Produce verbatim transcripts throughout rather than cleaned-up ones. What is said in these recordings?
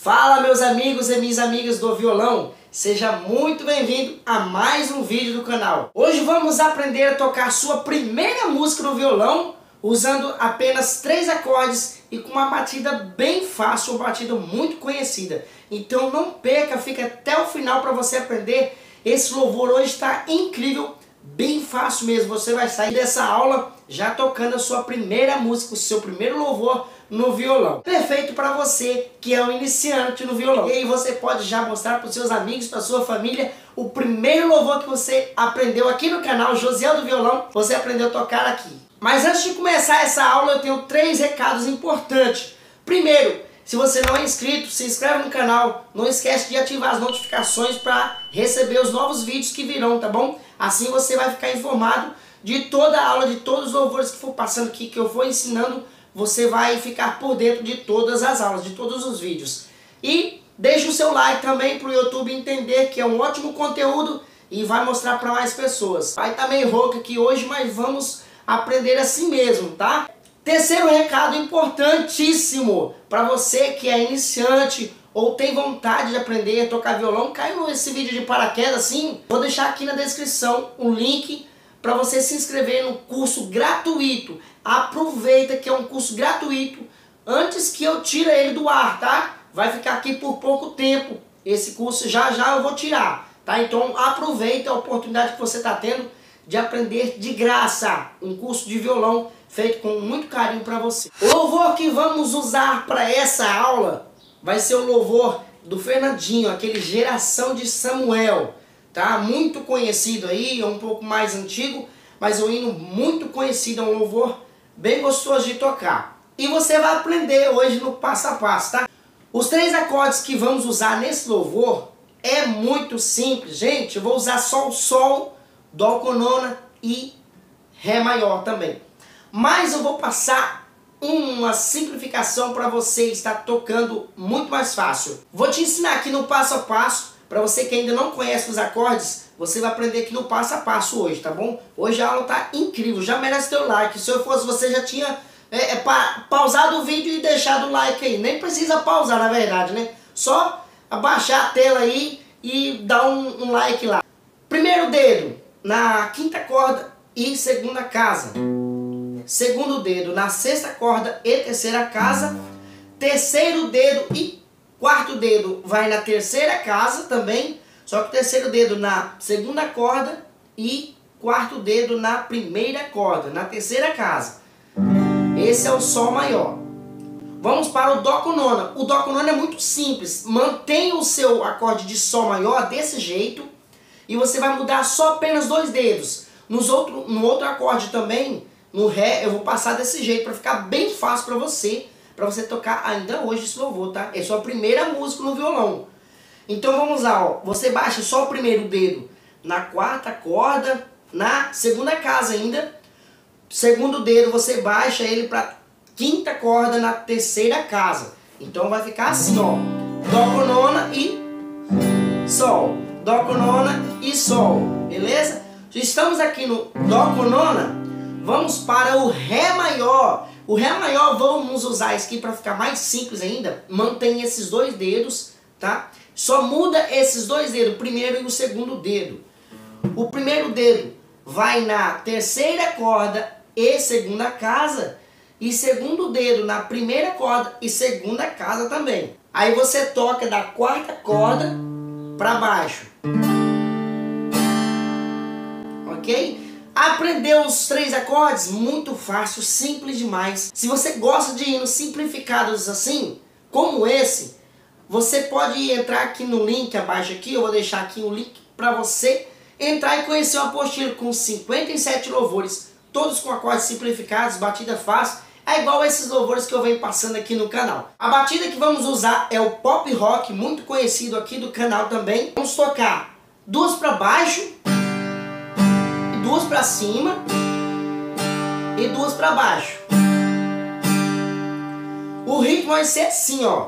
Fala, meus amigos e minhas amigas do violão, seja muito bem-vindo a mais um vídeo do canal. Hoje vamos aprender a tocar sua primeira música no violão usando apenas três acordes e com uma batida bem fácil, uma batida muito conhecida. Então não perca, fica até o final para você aprender. Esse louvor hoje está incrível, bem fácil mesmo. Você vai sair dessa aula já tocando a sua primeira música, o seu primeiro louvor no violão. Perfeito para você que é um iniciante no violão. E aí você pode já mostrar para os seus amigos, para sua família, o primeiro louvor que você aprendeu aqui no canal Josiel do Violão, você aprendeu a tocar aqui. Mas antes de começar essa aula eu tenho três recados importantes. Primeiro, se você não é inscrito, se inscreve no canal, não esquece de ativar as notificações para receber os novos vídeos que virão, tá bom? Assim você vai ficar informado de toda a aula, de todos os louvores que for passando aqui, que eu for ensinando. Você vai ficar por dentro de todas as aulas, de todos os vídeos. E deixe o seu like também para o YouTube entender que é um ótimo conteúdo e vai mostrar para mais pessoas. Vai estar meio rouco aqui hoje, mas vamos aprender assim mesmo, tá? Terceiro recado importantíssimo para você que é iniciante ou tem vontade de aprender a tocar violão, caiu nesse vídeo de paraquedas assim, vou deixar aqui na descrição um link para você se inscrever no curso gratuito. Aproveita que é um curso gratuito antes que eu tire ele do ar, tá? Vai ficar aqui por pouco tempo. Esse curso já já eu vou tirar, tá? Então aproveita a oportunidade que você está tendo de aprender de graça um curso de violão feito com muito carinho para você. O louvor que vamos usar para essa aula vai ser o louvor do Fernandinho, aquele Geração de Samuel, tá? Muito conhecido aí, é um pouco mais antigo, mas é um hino muito conhecido, é um louvor bem gostoso de tocar. E você vai aprender hoje no passo a passo, tá? Os três acordes que vamos usar nesse louvor é muito simples, gente. Eu vou usar só o Sol, Dó com nona e Ré maior também. Mas eu vou passar uma simplificação para você estar tocando muito mais fácil. Vou te ensinar aqui no passo a passo. Para você que ainda não conhece os acordes, você vai aprender aqui no passo a passo hoje, tá bom? Hoje a aula tá incrível, já merece teu like. Se eu fosse você já tinha é, é, pa, pausado o vídeo e deixado o like aí. Nem precisa pausar na verdade, né? Só abaixar a tela aí e dar um, um like lá. Primeiro dedo na quinta corda e segunda casa. Segundo dedo na sexta corda e terceira casa. Terceiro dedo e quarto dedo vai na terceira casa também, só que o terceiro dedo na segunda corda e quarto dedo na primeira corda, na terceira casa. Esse é o Sol maior. Vamos para o Dó com nona. O Dó com nona é muito simples. Mantenha o seu acorde de Sol maior desse jeito e você vai mudar só apenas dois dedos. Nos outro, no outro acorde também, no Ré, eu vou passar desse jeito para ficar bem fácil para você. Para você tocar ainda hoje esse louvor, tá? É sua primeira música no violão. Então vamos lá, ó. Você baixa só o primeiro dedo na quarta corda, na segunda casa ainda. Segundo dedo você baixa ele para quinta corda na terceira casa. Então vai ficar assim, ó. Dó com nona e Sol. Dó com nona e Sol. Beleza? Estamos aqui no Dó com nona. Vamos para o Ré maior. O Ré maior vamos usar isso aqui para ficar mais simples ainda. Mantém esses dois dedos, tá? Só muda esses dois dedos, o primeiro e o segundo dedo. O primeiro dedo vai na terceira corda e segunda casa. E segundo dedo na primeira corda e segunda casa também. Aí você toca da quarta corda para baixo. Ok? Aprendeu os três acordes? Muito fácil, simples demais. Se você gosta de hinos simplificados assim, como esse, você pode entrar aqui no link abaixo aqui, eu vou deixar aqui um link para você entrar e conhecer uma apostila com cinquenta e sete louvores, todos com acordes simplificados, batida fácil, é igual esses louvores que eu venho passando aqui no canal. A batida que vamos usar é o pop rock, muito conhecido aqui do canal também. Vamos tocar duas para baixo, duas para cima e duas para baixo. O ritmo vai ser assim, ó.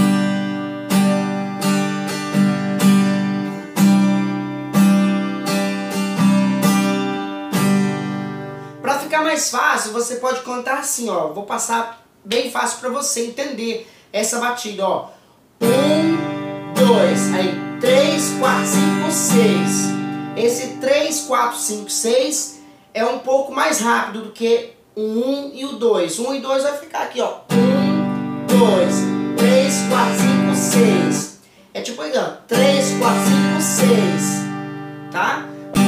Para ficar mais fácil, você pode contar assim, ó. Vou passar bem fácil para você entender essa batida, ó. Um, dois. Aí, três, quatro, cinco, seis. Esse três, quatro, cinco, seis é um pouco mais rápido do que o um e o dois. um e dois vai ficar aqui, ó. um, dois, três, quatro, cinco, seis. É tipo aí, ó. três, quatro, cinco, seis. Tá?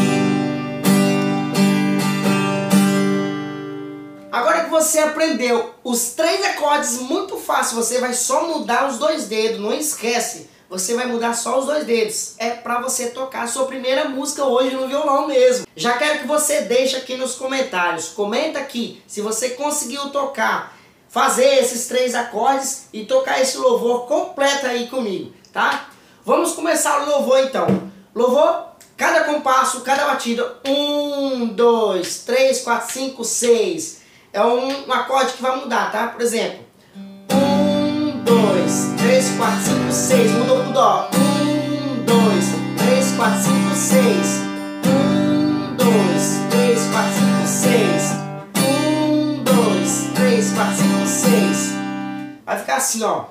Agora que você aprendeu os três acordes, muito fácil. Você vai só mudar os dois dedos. Não esquece. Você vai mudar só os dois dedos. É pra você tocar a sua primeira música hoje no violão mesmo. Já quero que você deixe aqui nos comentários. Comenta aqui se você conseguiu tocar, fazer esses três acordes e tocar esse louvor completo aí comigo, tá? Vamos começar o louvor então. Louvor, cada compasso, cada batida. Um, dois, três, quatro, cinco, seis. É um, um acorde que vai mudar, tá? Por exemplo. dois, três, quatro, cinco, seis. Mudou pro dó. um, dois, três, quatro, cinco, seis. um, dois, três, quatro, cinco, seis. um, dois, três, quatro, cinco, seis. Vai ficar assim, ó.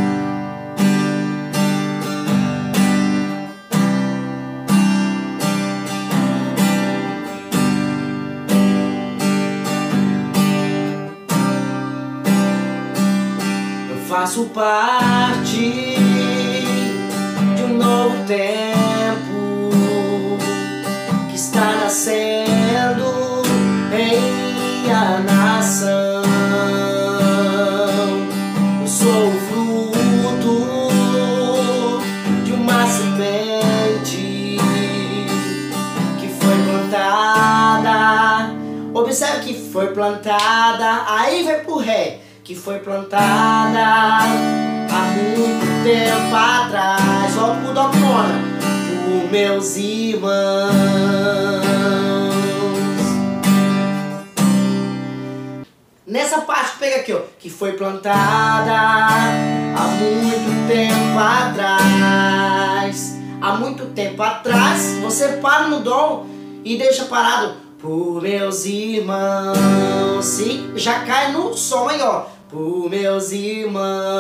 Faço parte de um novo tempo que está nascendo em minha nação. Eu sou o fruto de uma semente que foi plantada. Observe que foi plantada, aí vai pro ré. Que foi plantada há muito tempo atrás. Volta pro dó nona. Por meus irmãos. Nessa parte pega aqui, ó. Que foi plantada há muito tempo atrás. Há muito tempo atrás. Você para no dó e deixa parado. Por meus irmãos. Se já cai no som aí, ó. Por meus irmãos.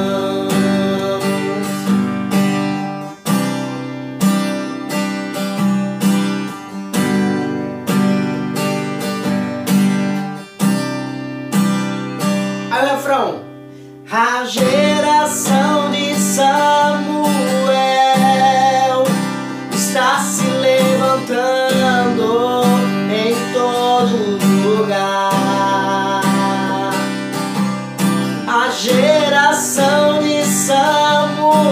Aí o refrão. A geração de Samuel está se levantando em todo lugar. A geração de Samuel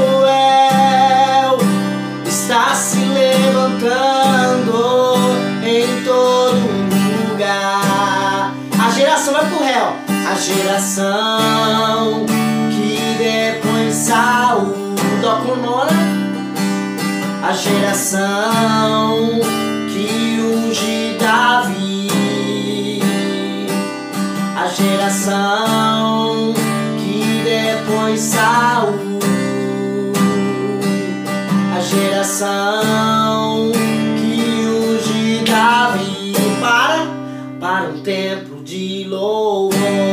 está se levantando em todo lugar. A geração vai pro ré, ó. A geração que depois Saul, dó com nona. A geração que unge Davi. A geração que depois Saul. A geração que unge Davi. Para, para um tempo de louvor.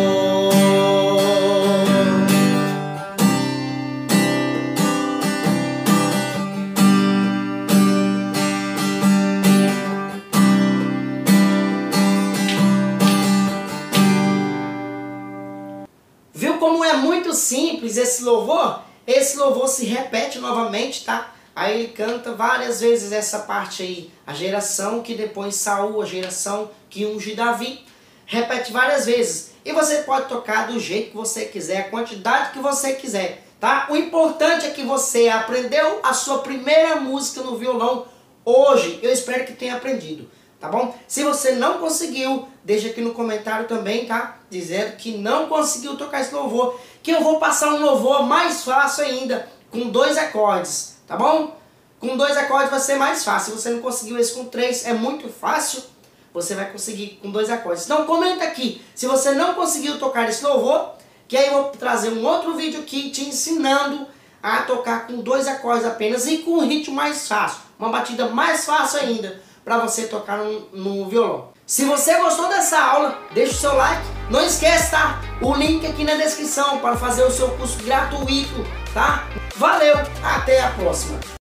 Viu como é muito simples esse louvor? Esse louvor se repete novamente, tá? Aí ele canta várias vezes essa parte aí. A geração que depois Saul, a geração que unge Davi. Repete várias vezes. E você pode tocar do jeito que você quiser, a quantidade que você quiser, tá? O importante é que você aprendeu a sua primeira música no violão hoje. Eu espero que tenha aprendido, tá bom? Se você não conseguiu, deixa aqui no comentário também, tá? Dizendo que não conseguiu tocar esse louvor, que eu vou passar um louvor mais fácil ainda, com dois acordes, tá bom? Com dois acordes vai ser mais fácil. Se você não conseguiu esse com três, é muito fácil. Você vai conseguir com dois acordes. Então comenta aqui se você não conseguiu tocar esse louvor, que aí eu vou trazer um outro vídeo aqui te ensinando a tocar com dois acordes apenas e com um ritmo mais fácil, uma batida mais fácil ainda para você tocar no, no violão. Se você gostou dessa aula, deixa o seu like. Não esquece, tá? O link aqui na descrição para fazer o seu curso gratuito, tá? Valeu, até a próxima!